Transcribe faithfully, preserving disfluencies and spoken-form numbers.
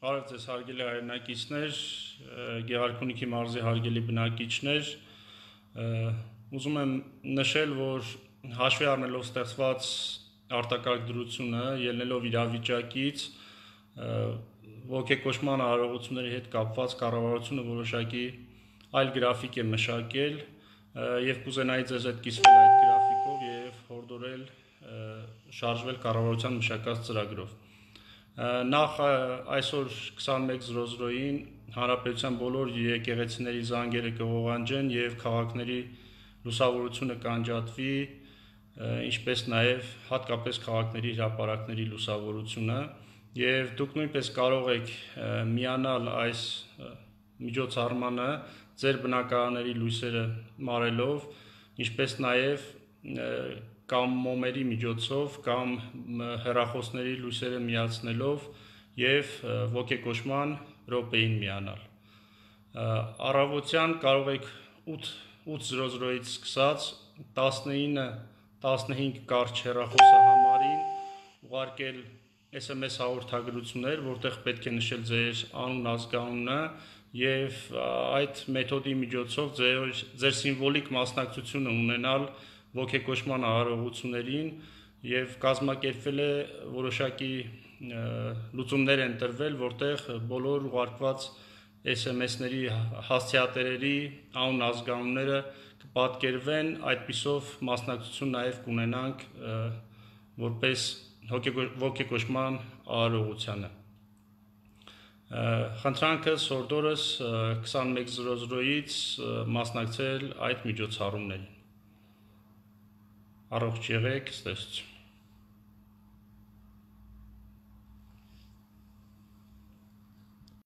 Բարև ձեզ հարգելի հայրենակիցներ, Գեղարքունիքի մարզի հարգելի բնակիչներ, ուզում եմ նշել, որ հաշվի առնելով ստեղծված արտակարգ դրությունը, ելնելով իրավիճակից, ոգեկոչման արարողությունների հետ կապված կառավարությունը որոշակի այլ գրաֆիկ է մշակել եւ կուզենայի ձեզ հետ կիսվել այդ գրաֆիկով եւ հորդորել շարժվել կառավարության մշակած ծրագրով։ Նախ այսօր քսանմեկ զրո զրոյին հանրապետության բոլոր եկեղեցիների զանգերը կղողանջեն եւ քաղաքների լուսավորությունը կանջատվի, ինչպես նաեւ հատկապես քաղաքների հրապարակների լուսավորությունը եւ դուք նույնպես կարող եք միանալ այս միջոցառմանը ձեր բնակարանների լույսերը մարելով, ինչպես նաեւ կամ մոմերի միջոցով կամ հեռախոսների լույսերը միացնելով եւ ոգեկոչման րոպեին միանալ։ Առավոտյան կարող եք ութ զրո զրոյից սկսած տասնինը տասնհինգ կարճ հեռախոսահամարին ուղարկել S M S հաղորդագրություններ, որտեղ պետք է նշել ձեր անուն, ազգանունը եւ այդ մեթոդի միջոցով ձեր, ձեր սիմվոլիկ մասնակցությունը ունենալ ոգեկոչման արարողություններին եւ կազմակերպվել է որոշակի լուծումներ են տրվել, որտեղ բոլոր ուղարկված S M S-ների հասցեատերերի անուն ազգանունները կպատկերվեն, այդպիսով մասնակցություն նաեւ կունենանք որպես ոգեկոչման արարողությանը։ Խնդրանքս հորդորս քսանմեկ զրո զրոյից մասնակցել այդ միջոցառումներին։ Առողջ եղեք, ստեսություն։